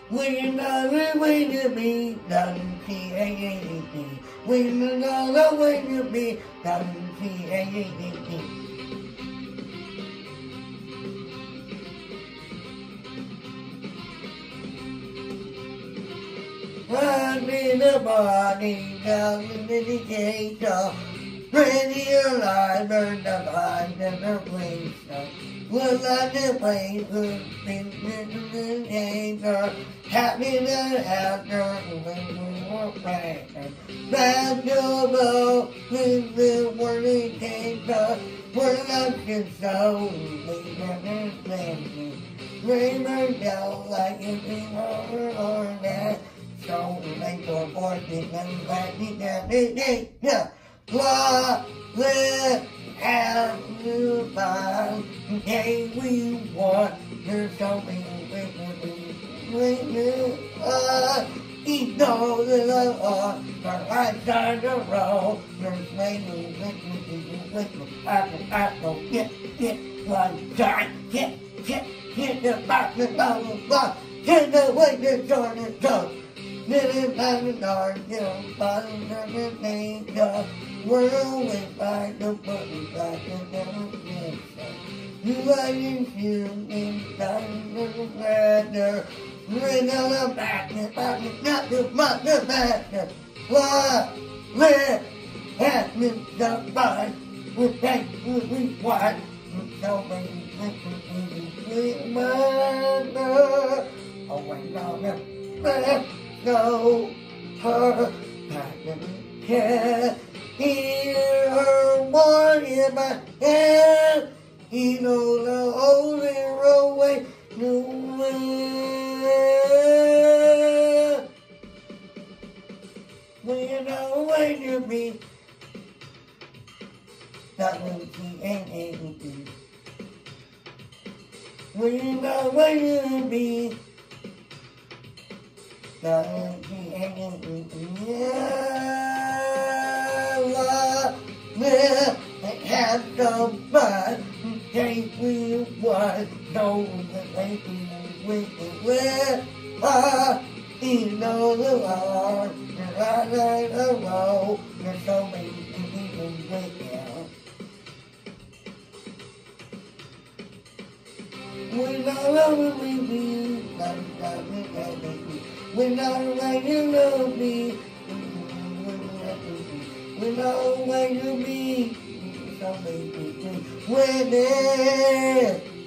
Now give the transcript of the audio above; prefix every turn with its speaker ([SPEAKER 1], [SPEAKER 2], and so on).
[SPEAKER 1] We know the way to be done, C-A-A-D. We know the way to be done, C-A-A-D. Running the body down in the indicator, ready alive, burn the blind and the place. We're on the place, we're in the danger, happiness after we were pregnant. Back to the with the warning danger, we're not just so, we never think. Rainbow down like if we were on that. So they go forty and back together. Blah, live, have you find. Okay, we want. There's something with you. Eat all the love the right side of the road. There's maybe with me. Apple, get, one side, get the back, the blah, get the way to join the tongue. Little diamond dark, you know, bottom of the danger. World went by the button back and never did so. You like you in time of the ladder. Ring on the back, not the mother back. Why, live, have me the body. We take, we white. So many we mother. Oh, wait, no. No, her passion care. Hear her one in my hand. He knows the only roadway nowhere. We know where to be. That means he ain't able to. We know where to be. Have the fun, take we want, know that they do with you know the Lord, and right the road, there's so many people with you. We know we be, we know where you will be. We know where you be. Somebody with it.